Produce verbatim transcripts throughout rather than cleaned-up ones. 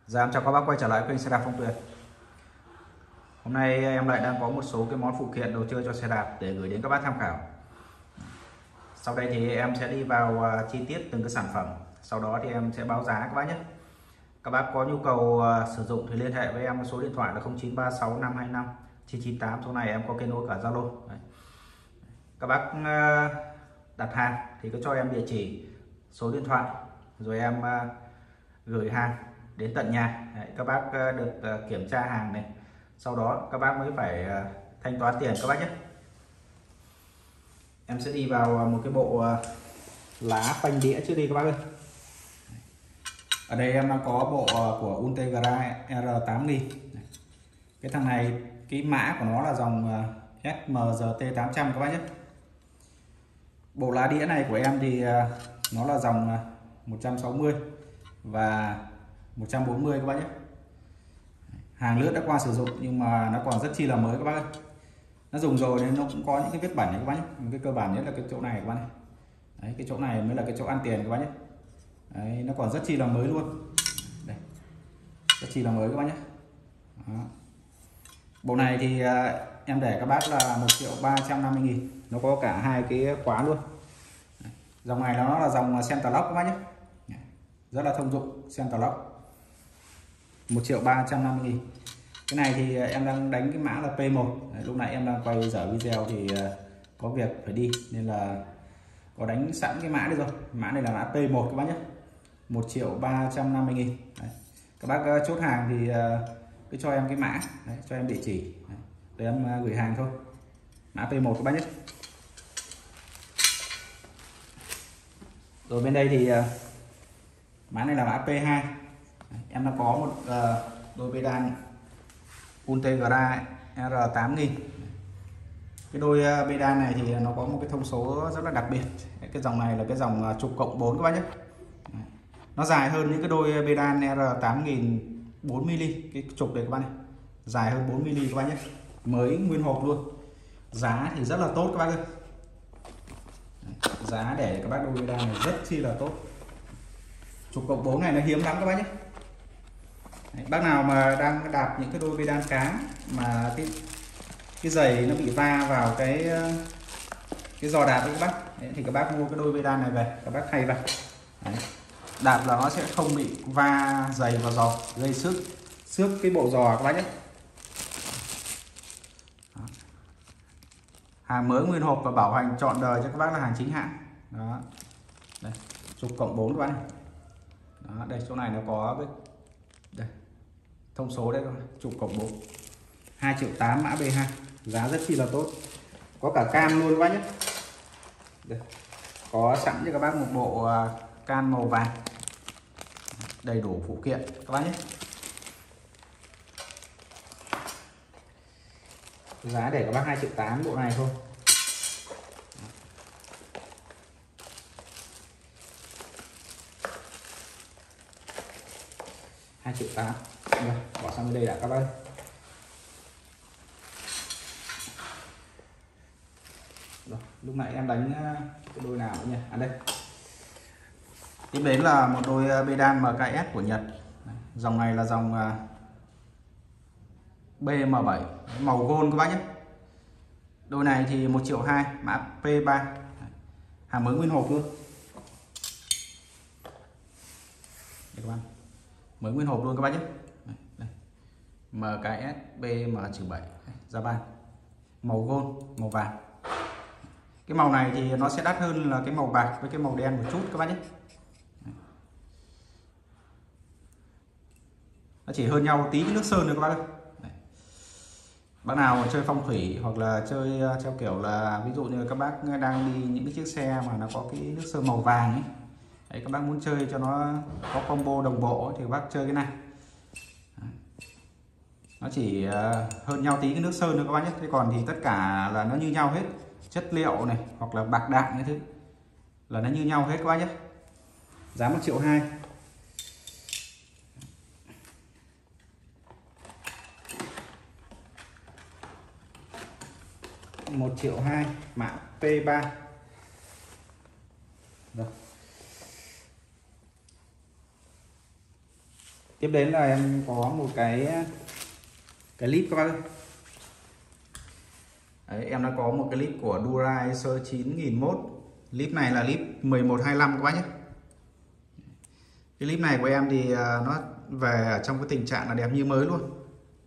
Dạ em chào các bác quay trở lại kênh xe đạp Phong Tuyền. Hôm nay em lại đang có một số cái món phụ kiện đồ chơi cho xe đạp để gửi đến các bác tham khảo. Sau đây thì em sẽ đi vào chi tiết từng cái sản phẩm, sau đó thì em sẽ báo giá các bác nhé. Các bác có nhu cầu sử dụng thì liên hệ với em, số điện thoại là không chín ba sáu năm hai năm chín chín tám. Số này em có kết nối cả Zalo. Các bác đặt hàng thì cứ cho em địa chỉ, số điện thoại, rồi em gửi hàng đến tận nhà. Đấy, các bác được kiểm tra hàng này, sau đó các bác mới phải thanh toán tiền các bác nhé. Em sẽ đi vào một cái bộ lá phanh đĩa trước đi các bác ơi. Ở đây em đang có bộ của Ultegra R tám nghìn. Cái thằng này cái mã của nó là dòng S M G T tám trăm các bác nhé. Bộ lá đĩa này của em thì nó là dòng một trăm sáu mươi và một trăm bốn mươi các bác nhé. Hàng lướt đã qua sử dụng nhưng mà nó còn rất chi là mới các bác ơi. Nó dùng rồi nên nó cũng có những cái vết bẩn này các bác nhé. Cái cơ bản nhất là cái chỗ này các bác này. Đấy, cái chỗ này mới là cái chỗ ăn tiền các bác nhé. Đấy, nó còn rất chi là mới luôn. Đây, rất chi là mới các bác nhé. Đó. Bộ này thì em để các bác là một triệu ba trăm năm mươi nghìn. Nó có cả hai cái khóa luôn. Đấy. Dòng này nó là dòng center lock các bác nhé. Rất là thông dụng, center lock. một triệu ba trăm năm mươi nghìn. Cái này thì em đang đánh cái mã là P một. Đấy, lúc nãy em đang quay dở video thì có việc phải đi nên là có đánh sẵn cái mã đây rồi. Mã này là mã P một các bác nhé. một triệu ba trăm năm mươi nghìn. Đấy. Các bác chốt hàng thì cứ cho em cái mã, đấy, cho em địa chỉ. Đấy. Để em gửi hàng thôi. Mã P một các bác nhé. Rồi bên đây thì mã này là mã P hai. Đấy. Em đã có một uh, đôi pedal Ultegra R tám nghìn. Cái đôi pedal này thì nó có một cái thông số rất là đặc biệt. Cái dòng này là cái dòng trục cộng bốn các bác nhé. Nó dài hơn những cái đôi pedal R tám nghìn bốn mi li. Cái trục này các bác này dài hơn bốn mi li các bác nhé. Mới nguyên hộp luôn. Giá thì rất là tốt các bác ơi. Giá để các bác đôi pedal này rất chi là tốt. Trục cộng bốn này nó hiếm lắm các bác nhé. Đấy, bác nào mà đang đạp những cái đôi pedal cá mà cái cái giày nó bị va vào cái cái giò đạp đấy các bác. Đấy, thì các bác mua cái đôi pedal này về, các bác thay vào. Đấy. Đạp là nó sẽ không bị va giày vào giò, gây xước xước cái bộ giò các bác nhé. Đó. Hàng mới nguyên hộp và bảo hành trọn đời cho các bác là hàng chính hãng. Đó. Đây, trục cộng bốn các bác này. Đó, đây chỗ này nó có cái đây thông số đây, trục cộng bốn, hai triệu tám mã B hai, giá rất chi là tốt, có cả can luôn các bác nhé. Đây, có sẵn cho các bác một bộ can màu vàng, đầy đủ phụ kiện các bác nhé. Giá để các bác hai triệu tám bộ này thôi. hai triệu tám. Rồi, bỏ sang bên đây đã các bác. Rồi, lúc nãy em đánh cái đôi nào nữa nhỉ? À đây. Tiếp đến là một đôi pedal M K S của Nhật. Dòng này là dòng B M bảy màu gold các bác nhé. Đôi này thì một triệu hai, mã P ba. Hàng mới nguyên hộp luôn. Đây các bạn. Mới nguyên hộp luôn các bác nhé. Đây. M K S B M bảy Japan, màu gold, màu vàng. Cái màu này thì nó sẽ đắt hơn là cái màu bạc với cái màu đen một chút các bác nhé. Nó chỉ hơn nhau tí cái nước sơn nữa các bác ơi. Bác nào mà chơi phong thủy hoặc là chơi theo kiểu là ví dụ như các bác đang đi những cái chiếc xe mà nó có cái nước sơn màu vàng ấy. Đấy, các bác muốn chơi cho nó có combo đồng bộ thì các bác chơi cái này. Nó chỉ hơn nhau tí cái nước sơn nữa các bác nhé. Thế còn thì tất cả là nó như nhau hết. Chất liệu này hoặc là bạc đạn cái thứ là nó như nhau hết các bác nhé. Giá một triệu hai. một triệu hai, mã P ba. Rồi. Tiếp đến là em có một cái cái clip các bác ơi. Đấy, em đã có một cái clip của Duraicer chín nghìn mốt. Clip này là clip mười một hai lăm các bác nhé. Cái clip này của em thì nó về trong cái tình trạng là đẹp như mới luôn.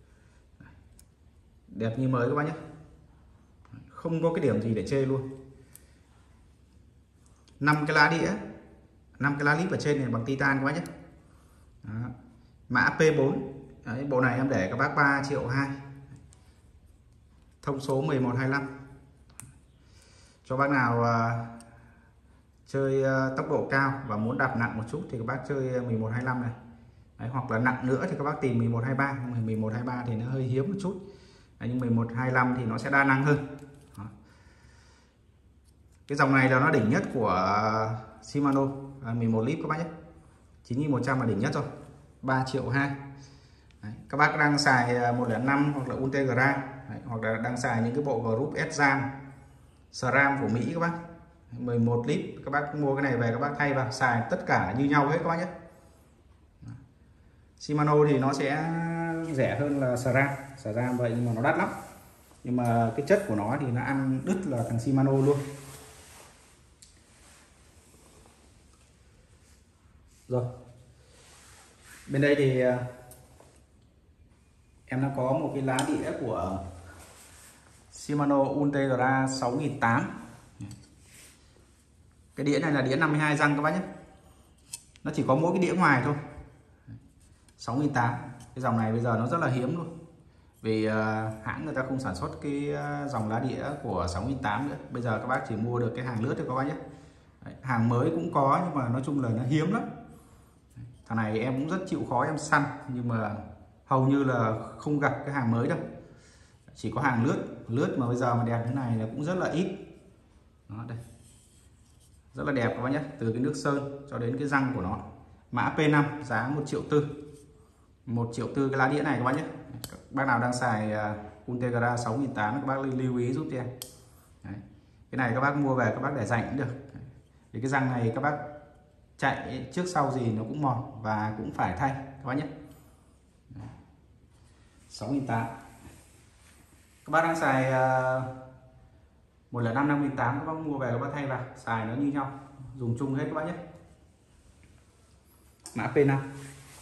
Đẹp như mới các bác nhé. Không có cái điểm gì để chê luôn. năm cái lá đĩa, năm cái lá clip ở trên này bằng titan các bác nhé. Đó. Mã P bốn. Đấy, bộ này em để các bác ba triệu hai. Thông số mười một hai lăm. Cho bác nào uh, chơi uh, tốc độ cao và muốn đạp nặng một chút thì các bác chơi mười một hai lăm này. Đấy, hoặc là nặng nữa thì các bác tìm mười một hai ba. mười một hai ba thì nó hơi hiếm một chút. Đấy, nhưng mười một hai lăm thì nó sẽ đa năng hơn. Đó. Cái dòng này là nó đỉnh nhất của Shimano, à, mười một lít các bác nhé. chín nghìn một trăm là đỉnh nhất rồi. ba triệu hai. Đấy, các bác đang xài một không năm hoặc là Ultegra, đấy, hoặc là đang xài những cái bộ group S-Ram, SRAM của Mỹ các bác, mười một lít, các bác mua cái này về các bác thay vào xài tất cả như nhau hết các bác nhé. Shimano thì nó sẽ rẻ hơn là SRAM, SRAM vậy nhưng mà nó đắt lắm. Nhưng mà cái chất của nó thì nó ăn đứt là thằng Shimano luôn. Rồi. Bên đây thì em đã có một cái lá đĩa của Shimano Ultegra sáu nghìn tám trăm. Cái đĩa này là đĩa năm mươi hai răng các bác nhé. Nó chỉ có mỗi cái đĩa ngoài thôi. sáu nghìn tám trăm. Cái dòng này bây giờ nó rất là hiếm luôn. Vì uh, hãng người ta không sản xuất cái uh, dòng lá đĩa của sáu nghìn tám trăm nữa. Bây giờ các bác chỉ mua được cái hàng lướt thôi các bác nhé. Đấy, hàng mới cũng có nhưng mà nói chung là nó hiếm lắm. Thằng này em cũng rất chịu khó em săn nhưng mà hầu như là không gặp cái hàng mới đâu. Chỉ có hàng lướt, lướt mà bây giờ mà đẹp thế này là cũng rất là ít. Đó, đây. Rất là đẹp các bác nhé, từ cái nước sơn cho đến cái răng của nó. Mã P năm giá một triệu tư. một triệu tư cái lá đĩa này các bác nhé. Các bác nào đang xài uh, Ultegra sáu nghìn tám trăm các bác lưu ý giúp cho em. Đấy. Cái này các bác mua về các bác để dành cũng được. Thì cái răng này các bác chạy trước sau gì nó cũng mòn và cũng phải thay các bác nhé. sáu nghìn tám trăm. Các bác đang xài uh, một không năm năm nghìn tám trăm các bác mua về các bác thay vào xài nó như nhau, dùng chung hết các bác nhé. Mã P năm.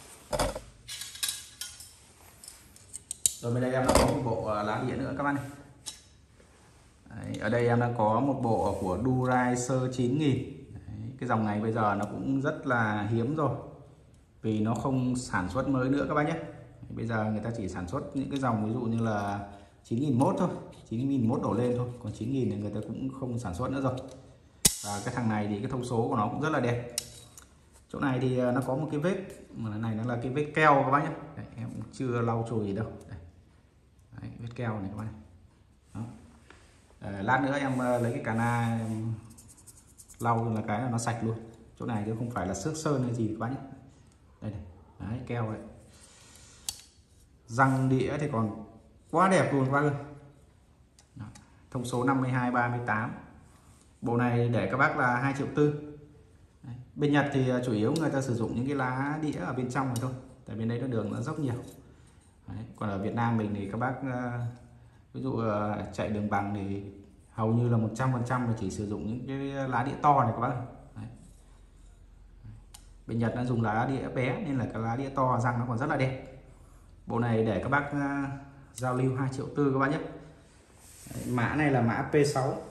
Rồi bên đây em đã có một bộ uh, lá đĩa nữa các bác này. Đấy, ở đây em đã có một bộ của Duraicer chín nghìn. Đấy, cái dòng này bây giờ nó cũng rất là hiếm rồi vì nó không sản xuất mới nữa các bác nhé. Bây giờ người ta chỉ sản xuất những cái dòng ví dụ như là chín nghìn mốt thôi, chín nghìn mốt đổ lên thôi, còn chín nghìn thì người ta cũng không sản xuất nữa rồi. Và cái thằng này thì cái thông số của nó cũng rất là đẹp. Chỗ này thì nó có một cái vết mà này nó là cái vết keo các bác nhé. Đấy, em cũng chưa lau chùi gì đâu. Đây. Đấy, vết keo này các bác này. Đó. À, lát nữa em lấy cái cana em lau là cái là nó sạch luôn. Chỗ này chứ không phải là xước sơn hay gì các bác nhé. Đây này. Đấy, keo đấy. Răng đĩa thì còn quá đẹp luôn các bác ơi. Đó. Thông số năm mươi hai ba mươi tám. Bộ này để các bác là hai triệu tư. Đấy. Bên Nhật thì chủ yếu người ta sử dụng những cái lá đĩa ở bên trong này thôi. Tại bên đấy nó đường nó dốc nhiều. Đấy. Còn ở Việt Nam mình thì các bác ví dụ chạy đường bằng thì hầu như là một trăm phần trăm là chỉ sử dụng những cái lá đĩa to này các bác. Đấy. Bên Nhật nó dùng lá đĩa bé nên là cái lá đĩa to răng nó còn rất là đẹp. Bộ này để các bác uh, giao lưu hai triệu tư các bác nhé. Đấy, mã này là mã P sáu.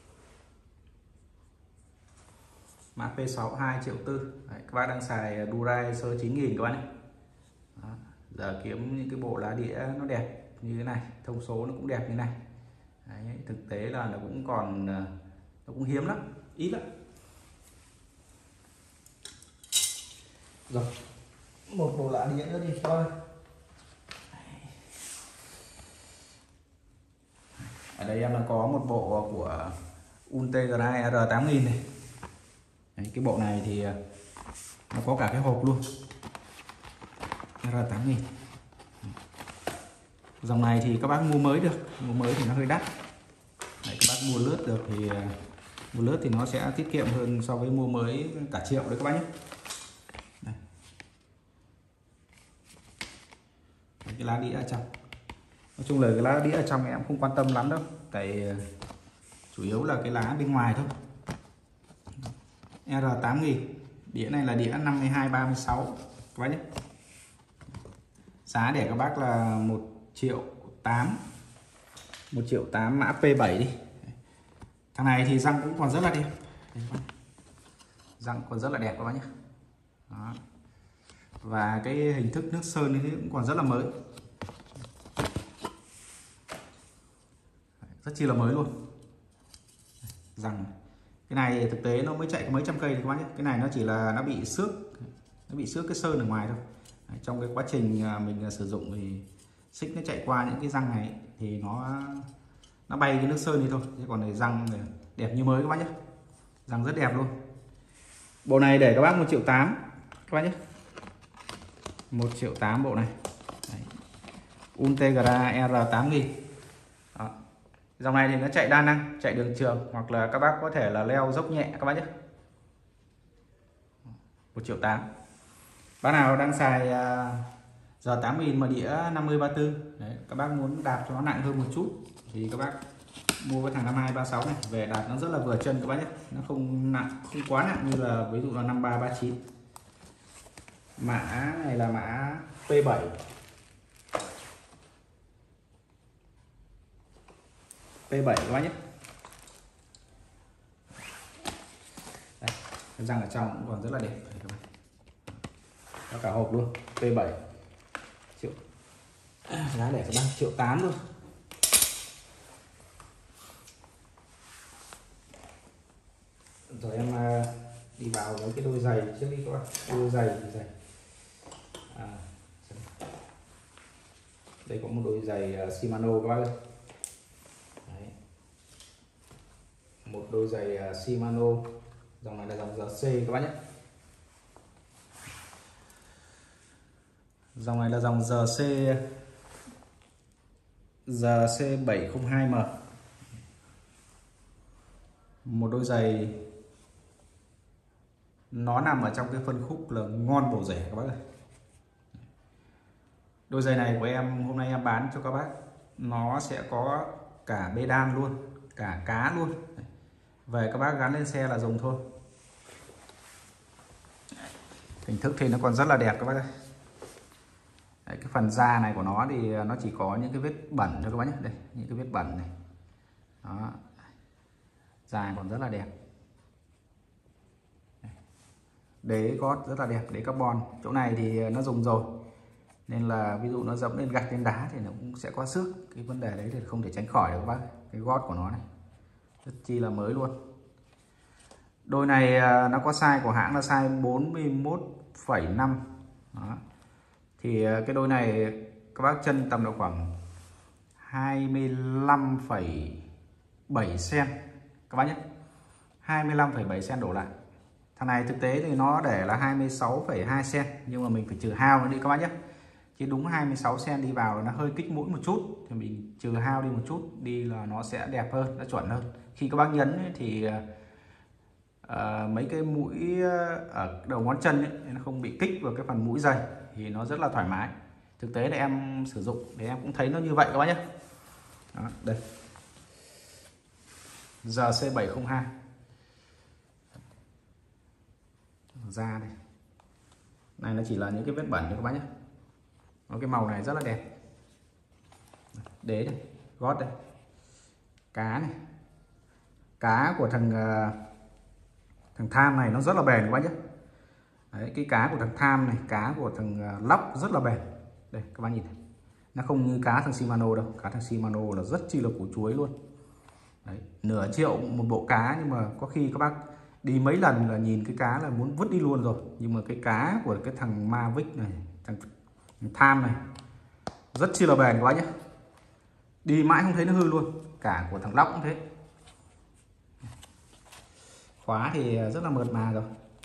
Mã P sáu hai triệu tư. Đấy, các bác đang xài Duraicer chín nghìn các bác nhé. Đó, giờ kiếm những cái bộ lá đĩa nó đẹp như thế này, thông số nó cũng đẹp như thế này. Đấy, thực tế là nó cũng còn nó cũng hiếm lắm, ít lắm. Rồi, một bộ lá đĩa nữa đi coi. Ở đây em đã có một bộ của Ultegra R tám nghìn này. Đấy, cái bộ này thì nó có cả cái hộp luôn. R tám nghìn. Dòng này thì các bác mua mới được, mua mới thì nó hơi đắt. Đấy, các bác mua lướt được thì mua lướt thì nó sẽ tiết kiệm hơn so với mua mới cả triệu đấy các bác nhé. Đây. cái lá đĩa ở trong. Nói chung là cái lá đĩa ở trong em không quan tâm lắm đâu, tại chủ yếu là cái lá bên ngoài thôi. R tám nghìn, đĩa này là đĩa năm mươi hai ba mươi sáu các bác nhé. Giá để các bác là một triệu tám, một triệu tám mã P bảy đi. Thằng này thì răng cũng còn rất là đẹp. Răng còn rất là đẹp các bác nhé. Đó. Và cái hình thức nước sơn thì cũng còn rất là mới, rất chi là mới luôn. Răng cái này thực tế nó mới chạy có mấy trăm cây thì các bác nhé. Cái này nó chỉ là nó bị xước, nó bị xước cái sơn ở ngoài thôi. Đấy, trong cái quá trình mình sử dụng thì xích nó chạy qua những cái răng này thì nó nó bay cái nước sơn đi thôi. Chứ còn này răng đẹp như mới các bác nhé, răng rất đẹp luôn. Bộ này để các bác một triệu tám các bác nhé, một triệu tám bộ này. Đấy. Ultegra R tám nghìn. Đó. Dòng này thì nó chạy đa năng, chạy đường trường hoặc là các bác có thể là leo dốc nhẹ các bác nhé. một triệu tám. Bác nào đang xài uh, R tám nghìn mà đĩa năm mươi ba tư, đấy, các bác muốn đạp cho nó nặng hơn một chút thì các bác mua cái thằng năm hai ba sáu này về đạp nó rất là vừa chân các bác nhé. Nó không nặng, không quá nặng như là ví dụ là năm ba ba chín. Mã này là mã P bảy. P bảy các bác nhé. Đây, cái răng ở trong cũng còn rất là đẹp. Đây, các bác. Có cả hộp luôn. P bảy triệu, giá để các bác triệu tám luôn. Rồi em đi vào với cái đôi giày trước đi các bác. Đôi giày giày à, đây có một đôi giày Shimano các bác ơi. Đấy. Một đôi giày Shimano, dòng này là dòng giê xê các bác nhé. Dòng này là dòng giê xê giê xê bảy không hai M. Một đôi giày nó nằm ở trong cái phân khúc là ngon bổ rẻ các bác ơi. Đôi giày này của em hôm nay em bán cho các bác, nó sẽ có cả bê đan luôn, cả cá luôn. Về các bác gắn lên xe là dùng thôi. Hình thức thì nó còn rất là đẹp các bác ơi. Đấy, cái phần da này của nó thì nó chỉ có những cái vết bẩn thôi các bác nhé. Đây, những cái vết bẩn này. Đó. Da còn rất là đẹp. Đế gót rất là đẹp, đế carbon. Chỗ này thì nó dùng rồi nên là ví dụ nó dẫm lên gạch lên đá thì nó cũng sẽ có xước. Cái vấn đề đấy thì không thể tránh khỏi được các bác. Cái gót của nó này rất chi là mới luôn. Đôi này nó có size của hãng là size bốn mươi mốt phẩy năm. Đó. Thì cái đôi này các bác chân tầm độ khoảng hai mươi lăm phẩy bảy xăng-ti-mét các bác nhé. hai mươi lăm phẩy bảy xăng-ti-mét đổ lại. Thằng này thực tế thì nó để là hai mươi sáu phẩy hai xăng-ti-mét nhưng mà mình phải trừ hao nó đi các bác nhé. Chứ đúng hai mươi sáu xăng-ti-mét đi vào nó hơi kích mũi một chút thì mình trừ hao đi một chút đi là nó sẽ đẹp hơn, nó chuẩn hơn. Khi các bác nhấn ấy, thì uh, mấy cái mũi ở đầu ngón chân ấy, nó không bị kích vào cái phần mũi giày thì nó rất là thoải mái. Thực tế là em sử dụng thì em cũng thấy nó như vậy các bác nhé. Đó, đây giê xê bảy không hai. Da này này nó chỉ là những cái vết bẩn thôi các bác nhé. Nó cái màu này rất là đẹp. Đế này, gót đây, cá này, cá của thằng thằng tham này nó rất là bền các bác nhé. Đấy, cái cá của thằng tham này, cá của thằng lóc rất là bền. Đây các bác nhìn này. Nó không như cá thằng Shimano đâu, cá thằng Shimano là rất chi là củ chuối luôn. Đấy, nửa triệu một bộ cá nhưng mà có khi các bác đi mấy lần là nhìn cái cá là muốn vứt đi luôn rồi. Nhưng mà cái cá của cái thằng Mavic này, thằng, thằng tham này rất chi là bền các bác nhé. Đi mãi không thấy nó hư luôn. Cả của thằng lóc cũng thế. Khóa thì rất là mượt mà rồi.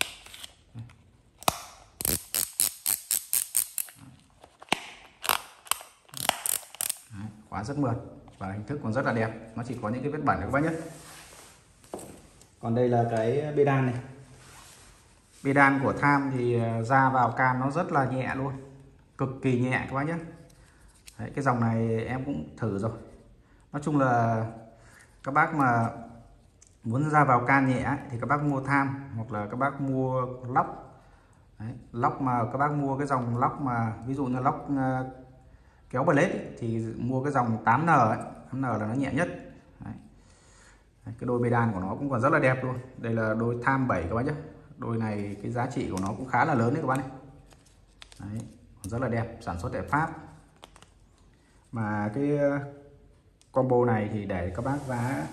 Đấy, khóa rất mượt và hình thức còn rất là đẹp. Nó chỉ có những cái vết bẩn các bác nhé. Còn đây là cái bê đan này. Bê đan của tham thì ra vào can nó rất là nhẹ luôn, cực kỳ nhẹ các bác nhé. Đấy, cái dòng này em cũng thử rồi. Nói chung là các bác mà muốn ra vào can nhẹ thì các bác mua tham, hoặc là các bác mua lóc. Đấy, lóc mà các bác mua cái dòng lóc mà ví dụ như lóc uh, kéo blade thì mua cái dòng tám N ấy. tám N là nó nhẹ nhất. Đấy. Đấy, cái đôi bê đan của nó cũng còn rất là đẹp luôn. Đây là đôi tham bảy các bác nhé. Đôi này cái giá trị của nó cũng khá là lớn đấy các bác này. Đấy, còn rất là đẹp, sản xuất tại Pháp. Mà cái combo này thì để các bác giá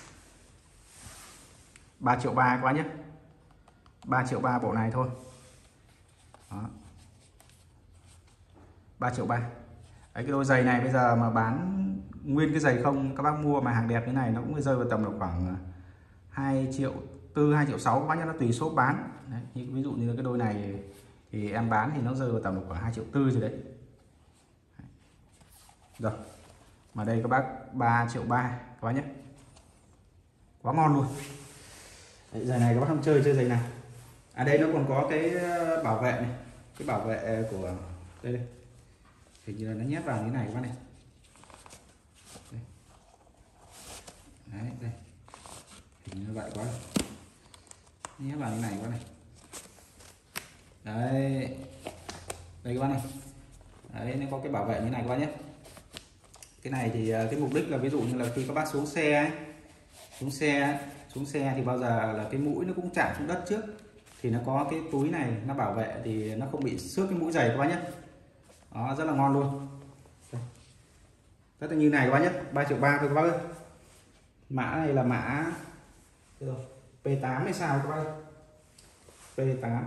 ba triệu ba các bác nhé. ba triệu ba bộ này thôi. Đó. ba triệu ba. Đấy, cái đôi giày này bây giờ mà bán nguyên cái giày không, các bác mua mà hàng đẹp như này nó cũng rơi vào tầm là khoảng hai triệu tư, hai triệu sáu các bác nhé, nó tùy shop bán. Đấy, ví dụ như cái đôi này thì em bán thì nó rơi vào tầm là khoảng hai triệu tư rồi đấy. Rồi. Mà đây các bác ba triệu ba các bác nhé. Quá ngon luôn. Đấy, giày này các bác không chơi chơi giày nào. À đây nó còn có cái bảo vệ này, cái bảo vệ của đây đây. Hình như là nó nhét vào như thế này các bác này. Đây. Đấy, đây. Hình như vậy quá. Nhét vào như thế này các bác này. Đấy. Đây các bác này. Đấy, nó có cái bảo vệ như thế này các bác nhé. Cái này thì cái mục đích là ví dụ như là khi các bác xuống xe ấy, xuống xe xuống xe thì bao giờ là cái mũi nó cũng chạm xuống đất trước, thì nó có cái túi này nó bảo vệ thì nó không bị xước cái mũi giày các bác nhé. Đó, rất là ngon luôn. Rất là như này các bác nhé. ba triệu ba thôi các bác ơi. Mã này là mã P tám hay sao các bác ơi. P tám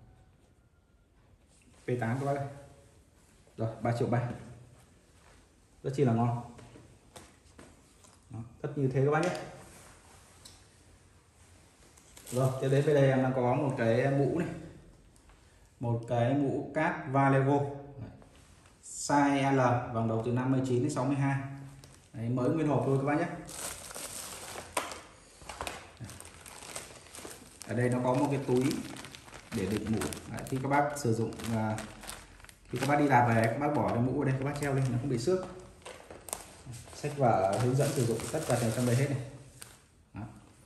P tám các bác ơi. Rồi ba triệu ba. Rất chi là ngon. Đó, tất như thế các bác nhé. Rồi tiếp đến bên đây em đang có một cái mũ này, một cái mũ cát Vallejo size L, vòng đầu từ năm mươi chín đến sáu mươi hai. Đấy, mới nguyên hộp thôi các bác nhé. Ở đây nó có một cái túi để đựng mũ. Đấy, khi các bác sử dụng khi các bác đi đạp về các bác bỏ cái mũ ở đây, các bác treo lên nó không bị xước. Sách vở hướng dẫn sử dụng tất cả ở trong đây hết này. Đó.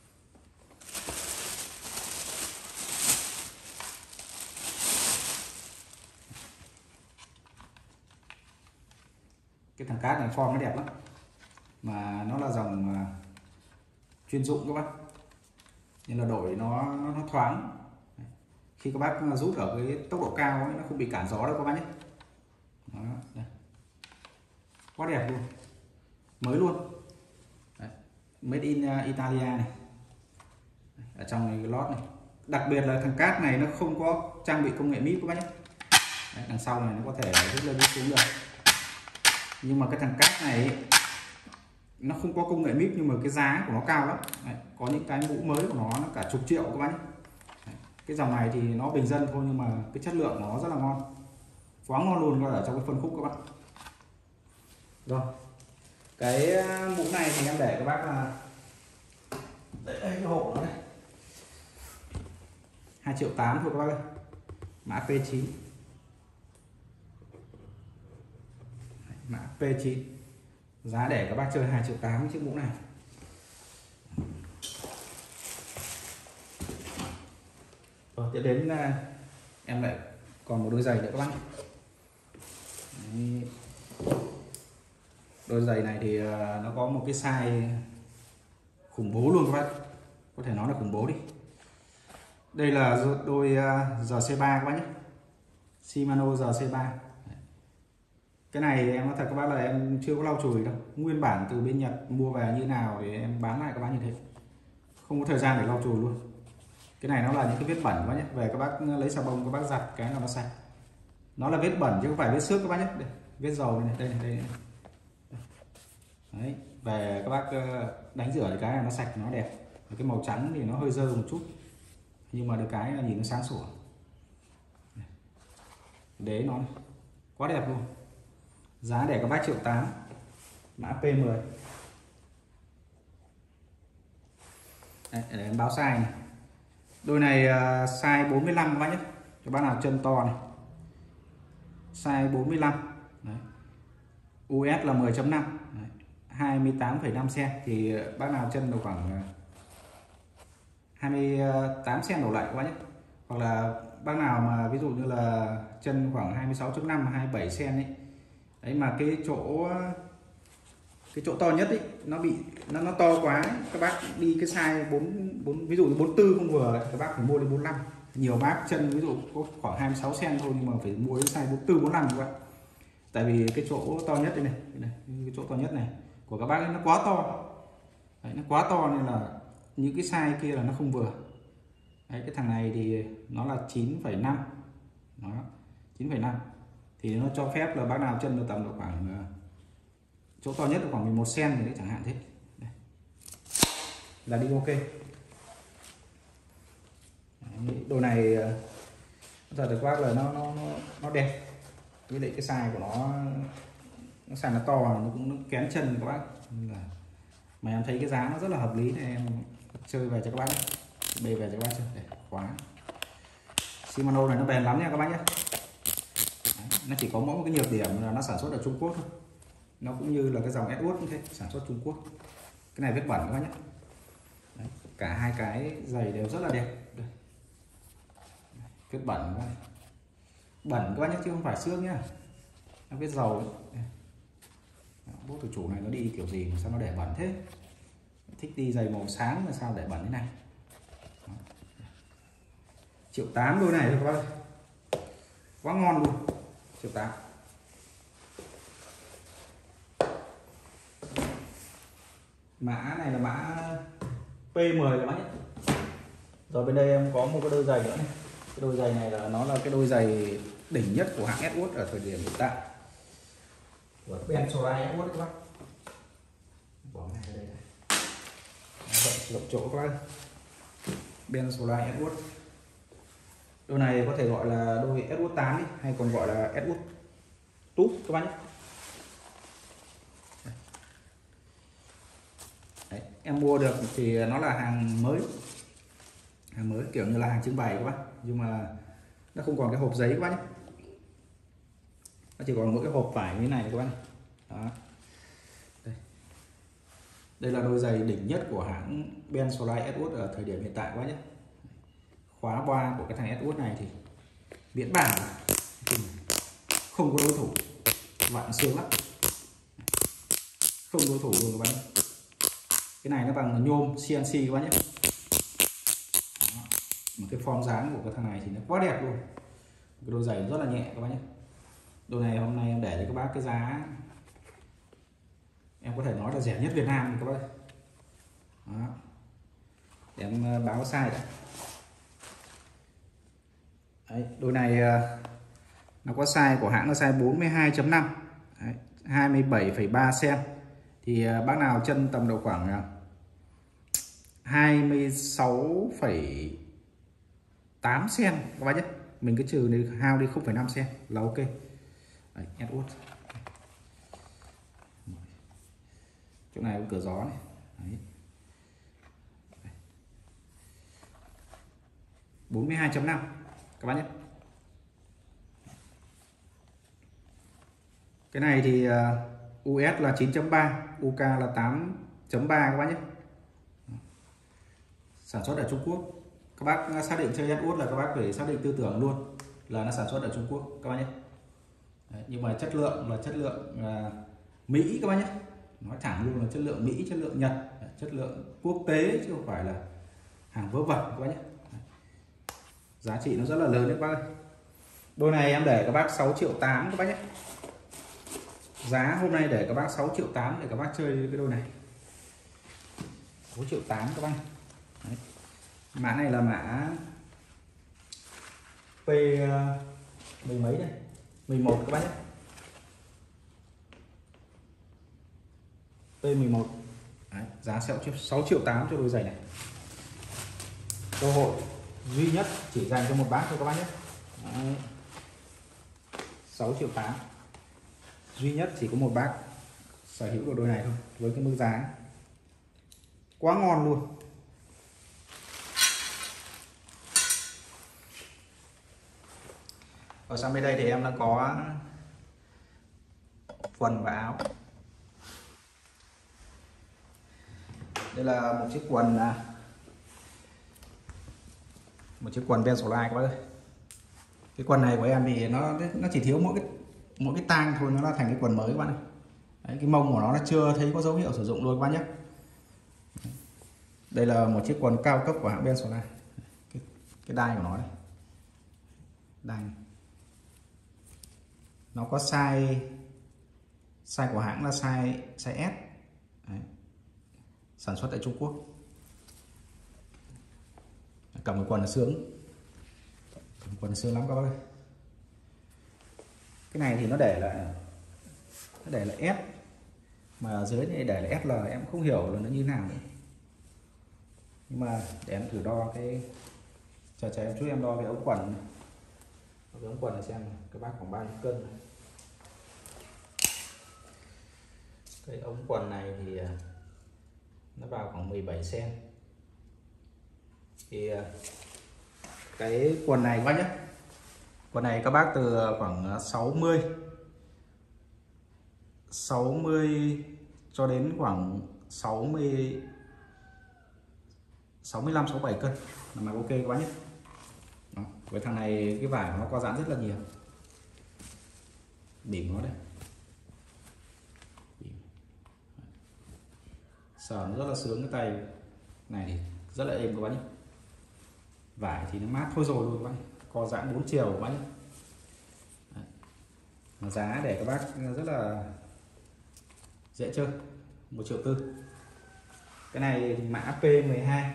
Cái thằng cát này form nó đẹp lắm, mà nó là dòng uh, chuyên dụng các bác, nên là đổi nó nó, nó thoáng. Khi các bác rút ở cái tốc độ cao ấy, nó không bị cản gió đâu các bác nhé. Đó, đây. Quá đẹp luôn, mới luôn. Đấy. Made in Italia này, ở trong này cái lót này. Đặc biệt là thằng cát này nó không có trang bị công nghệ míp các bác nhé. Đấy, đằng sau này nó có thể rút lên rút xuống được, nhưng mà cái thằng cát này nó không có công nghệ míp, nhưng mà cái giá của nó cao lắm. Đấy, có những cái mũ mới của nó nó cả chục triệu các bác nhé. Đấy, cái dòng này thì nó bình dân thôi, nhưng mà cái chất lượng nó rất là ngon, quá ngon luôn, ở trong cái phân khúc các bác. Rồi cái mũ này thì em để các bác là đây, đây cái hộp nó này, hai triệu tám thôi các bác ơi, mã P chín, mã P chín, giá để các bác chơi hai triệu tám chiếc mũ này. Rồi tiếp đến em lại còn một đôi giày nữa các bác. Đấy. Đôi giày này thì nó có một cái size khủng bố luôn các bác, có thể nói là khủng bố đi. Đây là đôi giê xê ba các bác nhé, Shimano giê xê ba. Cái này em nói thật các bác là em chưa có lau chùi đâu, nguyên bản từ bên Nhật mua về như nào thì em bán lại các bác như thế, không có thời gian để lau chùi luôn. Cái này nó là những cái vết bẩn các bác nhé, về các bác lấy xà bông các bác giặt cái là nó sạch. Nó là vết bẩn chứ không phải vết xước các bác nhé. Đây, vết dầu này, đây này, đây này. Đấy, về các bác đánh rửa cái là nó sạch, nó đẹp. Cái màu trắng thì nó hơi dơ một chút, nhưng mà được cái là nhìn nó sáng sủa. Đế nó quá đẹp luôn. Giá để các bác triệu tám, mã P mười. Đấy, để em báo size này. Đôi này uh, size bốn mươi lăm các bác nhé, cho bác nào chân to này, size bốn mươi lăm. Đấy. u ét là mười chấm năm, hai mươi tám phẩy năm xen, thì bác nào chân độ khoảng hai mươi tám xen đổ lại các bác nhé. Hoặc là bác nào mà ví dụ như là chân khoảng hai mươi sáu chấm năm, hai mươi bảy xen ấy, đấy mà cái chỗ cái chỗ to nhất ấy nó bị nó nó to quá ấy. Các bác đi cái size bốn bốn ví dụ như bốn mươi tư không vừa, các bác phải mua đến bốn mươi lăm. Nhiều bác chân ví dụ có khoảng hai mươi sáu xen thôi nhưng mà phải mua đến size bốn mươi tư bốn mươi lăm các bác. Tại vì cái chỗ to nhất đây này, đây này, cái chỗ to nhất này của các bác ấy nó quá to. Đấy, nó quá to nên là những cái size kia là nó không vừa. Đấy, cái thằng này thì nó là chín phẩy năm, đó, chín phẩy năm thì nó cho phép là bác nào chân được tầm độ khoảng chỗ to nhất là khoảng mười một xen thì đấy chẳng hạn thế. Đây. Là đi ok. Đấy, đồ này thật được bác là nó nó nó, nó đẹp, với lại cái size của nó nó size nó to, nó cũng nó kén chân các bác. Nên là mà em thấy cái giá nó rất là hợp lý này, em chơi về cho các bác đấy. Bê về cho các bác chơi để khóa. Shimano này nó bền lắm nha các bác nhé. Đấy, nó chỉ có mỗi một cái nhược điểm là nó sản xuất ở Trung Quốc thôi. Nó cũng như là cái dòng Edward như thế, sản xuất Trung Quốc. Cái này vết bẩn các bác nhé. Đấy, cả hai cái giày đều rất là đẹp. Đây. Vết bẩn các bác. Bẩn các bác nhé chứ không phải xước nhá. Nó vết dầu. Bố tự chủ này nó đi kiểu gì mà sao nó để bẩn thế? Thích đi giày màu sáng mà sao để bẩn thế này? Đó. Triệu tám đôi này thôi các bác ơi. Quá ngon luôn. Triệu tám. Mã này là mã P mười các bác nhé. Rồi bên đây em có một cái đôi giày nữa này. Cái đôi giày này là nó là cái đôi giày đỉnh nhất của hãng Edward ở thời điểm hiện tại. Của Ben Sorai Edward các bác. Bỏ này ra đây này. Rộng chỗ các bác. Ben Sorai Edward. Đôi này có thể gọi là đôi Edward tám đi, hay còn gọi là Edward túp các bác nhé. Đấy, em mua được thì nó là hàng mới, hàng mới kiểu như là hàng trưng bày các bác, nhưng mà nó không còn cái hộp giấy các bác nhé, nó chỉ còn mỗi cái hộp vải như thế này các bác này. Đó. Đây. Đây là đôi giày đỉnh nhất của hãng Ben Sorai Edward ở thời điểm hiện tại các bác nhé. Khóa boa của cái thằng Edward này thì miễn bàn, không có đối thủ, vặn xương lắm, không đối thủ luôn các bác nhé. Cái này nó bằng nhôm xê en xê các bác nhé. Đó. Một cái form dáng của cái thằng này thì nó quá đẹp luôn. Cái đôi giày rất là nhẹ các bác nhé. Đôi này hôm nay em để cho các bác cái giá em có thể nói là rẻ nhất Việt Nam các bác. Đó. Để em báo size đã. Đấy, đôi này nó có size của hãng là size bốn mươi hai chấm năm, hai mươi bảy phẩy ba xen. Thì bác nào chân tầm độ khoảng hai mươi sáu phẩy tám xen các bác nhé, mình cứ trừ đi hao đi không phẩy năm xen là ok. Đấy, Edward. Chỗ này có cửa gió này. Đấy. bốn mươi hai chấm năm các bác nhé. Cái này thì u ét là chín chấm ba, u ca là tám chấm ba các bác nhé. Sản xuất ở Trung Quốc. Các bác xác định chơi Edward là các bác phải xác định tư tưởng luôn là nó sản xuất ở Trung Quốc các bác nhé. Đấy, nhưng mà chất lượng là chất lượng uh, Mỹ các bác nhé. Nói thẳng luôn là chất lượng Mỹ, chất lượng Nhật, chất lượng quốc tế chứ không phải là hàng vớ vẩn các bác nhé. Đấy. Giá trị nó rất là lớn đấy các bác ơi. Đôi này em để các bác sáu triệu tám các bác nhé. Giá hôm nay để các bác sáu triệu tám để các bác chơi cái đôi này. sáu triệu tám các bác. Đấy. Mã này là mã P mười mấy đây, mười một các bác nhé. P mười một. Đấy, giá sáu triệu tám cho đôi giày này. Cơ hội duy nhất chỉ dành cho một bác thôi các bác nhé. Đấy. sáu triệu tám. Duy nhất chỉ có một bác sở hữu của đôi này thôi, với cái mức giá quá ngon luôn. Ở sang bên đây thì em đang có quần và áo. Đây là một chiếc quần một chiếc quần Bensola các bác ơi. Cái quần này của em thì nó nó chỉ thiếu mỗi cái mỗi cái tang thôi, nó là thành cái quần mới các bạn ơi. Đấy, cái mông của nó là chưa thấy có dấu hiệu sử dụng luôn các bác nhé. Đây là một chiếc quần cao cấp của hãng Bensola. Cái, cái đai của nó đây, đai nó có size size của hãng là size size S. Đấy. Sản xuất tại Trung Quốc. Cầm cái quần là sướng, cầm quần sướng lắm các bác ơi. Cái này thì nó để là nó để là S, mà ở dưới này để là ét lờ, em không hiểu là nó như thế nào nữa. Nhưng mà để em thử đo cái, chờ chờ em chút em đo cái ống quần này. Cái ống quần này xem các bác khoảng bao nhiêu cân này. Cái ống quần này thì nó vào khoảng mười bảy xen. Thì cái quần này các bác nhé, quần này các bác từ khoảng sáu mươi sáu mươi cho đến khoảng sáu mươi sáu mươi lăm sáu mươi bảy cân là mà ok các bác nhé. Đó. Với thằng này cái vải nó có giãn rất là nhiều, bỉm nó đây, sờ nó rất là sướng, cái tay này thì rất là êm các bác nhé. Vải thì nó mát thôi rồi luôn các bác, co giãn bốn chiều các bác nhé. Đấy. Mà giá để các bác rất là dễ chơi, một triệu tư. Cái này mã P mười hai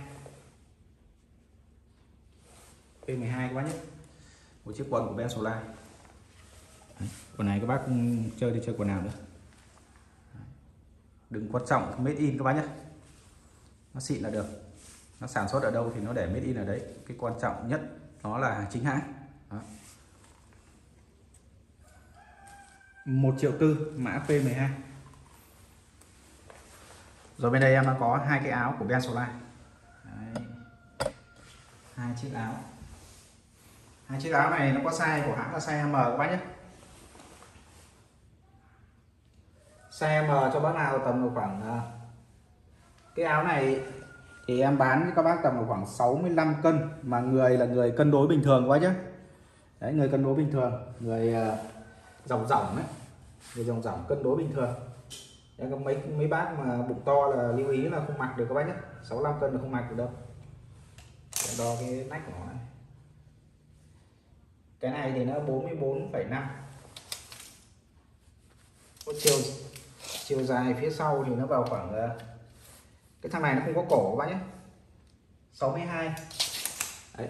P mười hai các bác nhé, một chiếc quần của Bensola. Quần này các bác chơi đi chơi quần nào nữa, đừng quan trọng made in các bác nhé, nó xịn là được, nó sản xuất ở đâu thì nó để made in ở đấy, cái quan trọng nhất nó là chính hãng. Đó. một triệu tư mã P mười hai. Rồi bên đây em đã có hai cái áo của Bensola. Đấy. Hai chiếc áo. Hai chiếc áo này nó có size của hãng là size M các bác nhé. Size M cho bác nào tầm khoảng, cái áo này thì em bán với các bác tầm khoảng sáu mươi lăm cân, mà người là người cân đối bình thường quá chứ. Đấy, người cân đối bình thường, người ròng ròng đấy, người ròng ròng cân đối bình thường. Đấy, có mấy mấy bác mà bụng to là lưu ý là không mặc được các bác nhé, sáu mươi lăm cân là không mặc được đâu. Để đo cái nách của nó này. Cái này thì nó bốn mươi bốn phẩy năm. Có chiều chiều dài phía sau thì nó vào khoảng, cái thằng này nó không có cổ các bác nhé, sáu mươi hai. Đấy.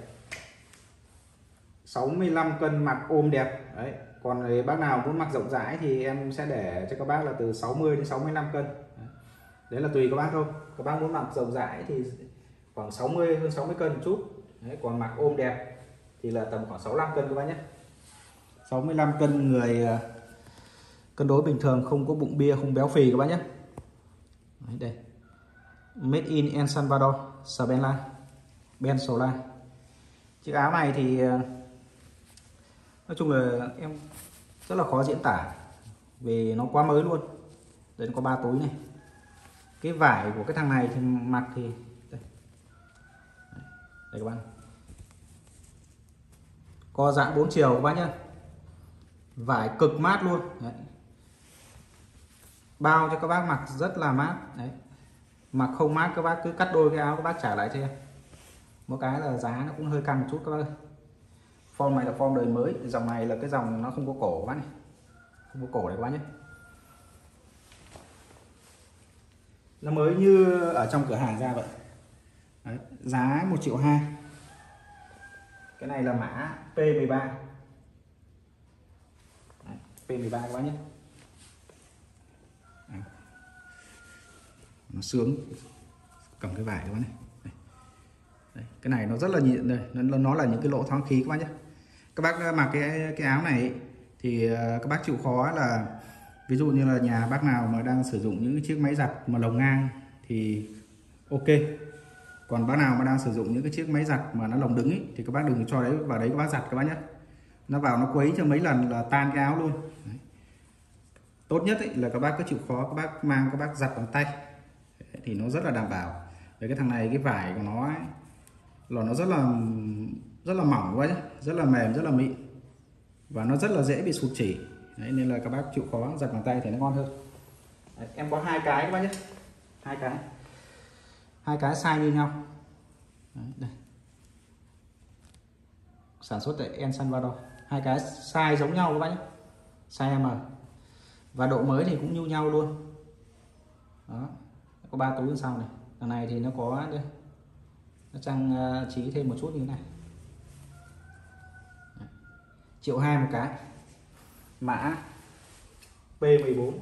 sáu mươi lăm cân mặc ôm đẹp. Đấy. Còn bác nào muốn mặc rộng rãi thì em sẽ để cho các bác là từ sáu mươi đến sáu mươi lăm cân. Đấy, đấy là tùy các bác thôi. Các bác muốn mặc rộng rãi thì khoảng sáu mươi hơn sáu mươi cân một chút. Đấy, còn mặc ôm đẹp thì là tầm khoảng sáu mươi lăm cân các bác nhé. sáu mươi lăm cân, người cân đối bình thường, không có bụng bia, không béo phì các bác nhé. Đấy, đây. Made in El Salvador, Sabela, Bensola. Chiếc áo này thì nói chung là em rất là khó diễn tả vì nó quá mới luôn. Đây có ba túi này. Cái vải của cái thằng này thì mặc thì đây, đây các bạn, co giãn bốn chiều các bác nhá, vải cực mát luôn. Đấy. Bao cho các bác mặc rất là mát. Đấy. Mặc không mát các bác cứ cắt đôi cái áo các bác trả lại cho em. Một cái là giá nó cũng hơi căng một chút các bác ơi. Form này là form đời mới, dòng này là cái dòng nó không có cổ các bác này, không có cổ này các bác nhé. Nó mới như ở trong cửa hàng ra vậy. Đấy, giá một triệu hai. Cái này là mã P mười ba. Đấy, P mười ba các bác nhé. Đấy. Nó sướng, cầm cái vải các bác này. Đấy, cái này nó rất là nhịn đây, nó, nó là những cái lỗ thoáng khí các bác nhé. Các bác mặc cái cái áo này thì các bác chịu khó là, ví dụ như là nhà bác nào mà đang sử dụng những chiếc máy giặt mà lồng ngang thì ok. Còn bác nào mà đang sử dụng những cái chiếc máy giặt mà nó lồng đứng ý, thì các bác đừng cho đấy vào đấy các bác giặt các bác nhé. Nó vào nó quấy cho mấy lần là tan cái áo luôn. Đấy. tốt nhất ấy, là các bác cứ chịu khó các bác mang các bác giặt bằng tay thì nó rất là đảm bảo. Với cái thằng này cái vải của nó ấy, là nó rất là rất là mỏng quá nhé, rất là mềm, rất là mịn và nó rất là dễ bị sụt chỉ. Đấy, nên là các bác chịu khó giặt bằng tay thì nó ngon hơn. Đấy, em có hai cái các bác nhé, hai cái hai cái size như nhau. Đấy, đây. Sản xuất tại El Salvador, hai cái size giống nhau các bác nhé, size M và độ mới thì cũng như nhau luôn. Đó, có ba túi bên sau này. Thằng này thì nó có đây, nó trang trí thêm một chút như thế này. Đấy. Triệu hai một cái, mã P mười bốn.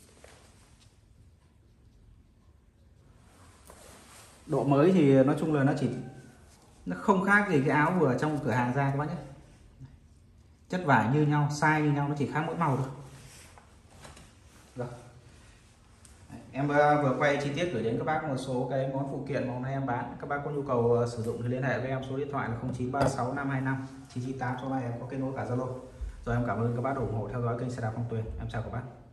Độ mới thì nói chung là nó chỉ nó không khác gì cái áo vừa trong cửa hàng ra các bác nhé. Chất vải như nhau, size như nhau, nó chỉ khác mỗi màu thôi. Rồi. Em vừa quay chi tiết gửi đến các bác một số cái món phụ kiện mà hôm nay em bán. Các bác có nhu cầu sử dụng thì liên hệ với em, số điện thoại là không chín ba sáu năm hai năm chín chín tám, số này em có kết nối cả Zalo. Rồi em cảm ơn các bác ủng hộ theo dõi kênh xe đạp Phong Tuyền. Em chào các bác.